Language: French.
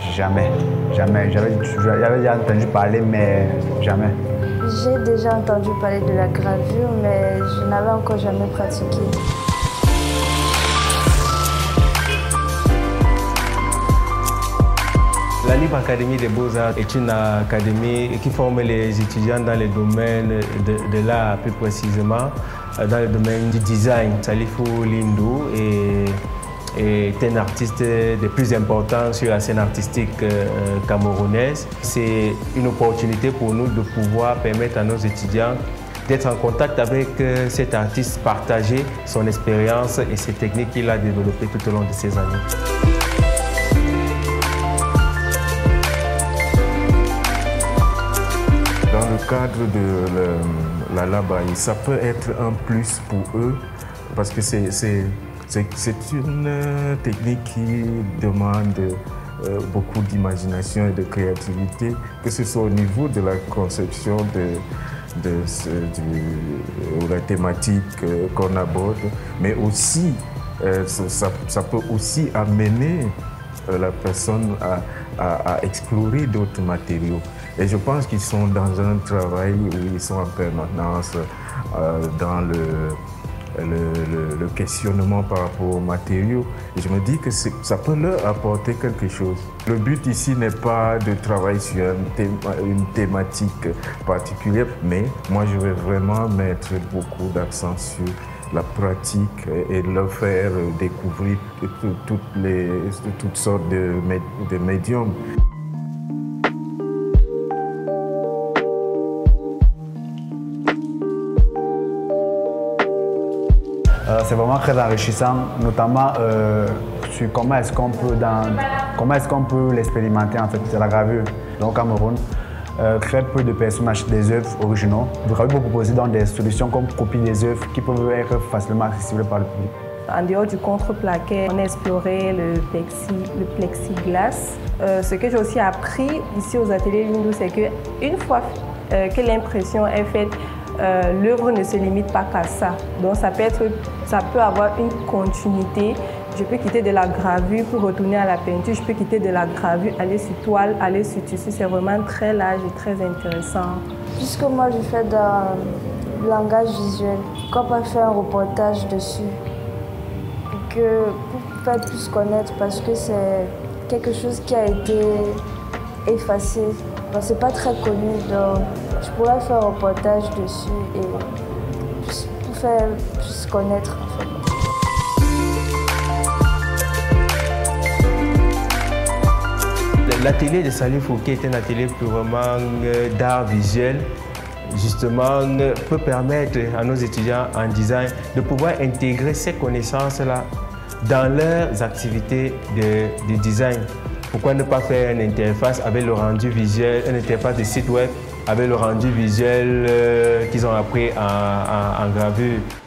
Jamais. J'avais déjà entendu parler, mais jamais. J'ai déjà entendu parler de la gravure, mais je n'avais encore jamais pratiqué. La Libre Académie des Beaux-Arts est une académie qui forme les étudiants dans les domaines de l'art, plus précisément dans le domaine du design. Salifou Lindou est un artiste des plus importants sur la scène artistique camerounaise. C'est une opportunité pour nous de pouvoir permettre à nos étudiants d'être en contact avec cet artiste, partager son expérience et ses techniques qu'il a développées tout au long de ces années. Dans le cadre de la LABAI, ça peut être un plus pour eux parce que c'est une technique qui demande beaucoup d'imagination et de créativité, que ce soit au niveau de la conception de la thématique qu'on aborde, mais aussi ça peut aussi amener la personne à explorer d'autres matériaux. Et je pense qu'ils sont dans un travail où ils sont en permanence dans le questionnement par rapport aux matériaux. Et je me dis que ça peut leur apporter quelque chose. Le but ici n'est pas de travailler sur une thématique particulière, mais moi je vais vraiment mettre beaucoup d'accent sur la pratique et leur faire découvrir toutes sortes de médiums. C'est vraiment très enrichissant, notamment sur comment est-ce qu'on peut l'expérimenter en fait, c'est la gravure. Donc au Cameroun, très peu de personnes achètent des œuvres originaux. Vous avez proposé donc des solutions comme copie des œuvres qui peuvent être facilement accessibles par le public. En dehors du contreplaqué, on a exploré le plexiglas. Ce que j'ai aussi appris ici aux ateliers Lindou, c'est qu'une fois que l'impression est faite, l'œuvre ne se limite pas qu'à ça. Donc ça peut avoir une continuité. Je peux quitter de la gravure pour retourner à la peinture. Je peux quitter de la gravure, aller sur toile, aller sur tissu. C'est vraiment très large et très intéressant. Puisque moi je fais dans le langage visuel, pourquoi pas faire un reportage dessus pour faire plus connaître, parce que c'est quelque chose qui a été effacé. C'est pas très connu, donc je pourrais faire un reportage dessus et pour faire plus connaître. En fait. L'atelier de Salifou, qui est un atelier purement d'art visuel, justement, peut permettre à nos étudiants en design de pouvoir intégrer ces connaissances-là dans leurs activités de design. Pourquoi ne pas faire une interface avec le rendu visuel, une interface de site web avec le rendu visuel qu'ils ont appris en gravure.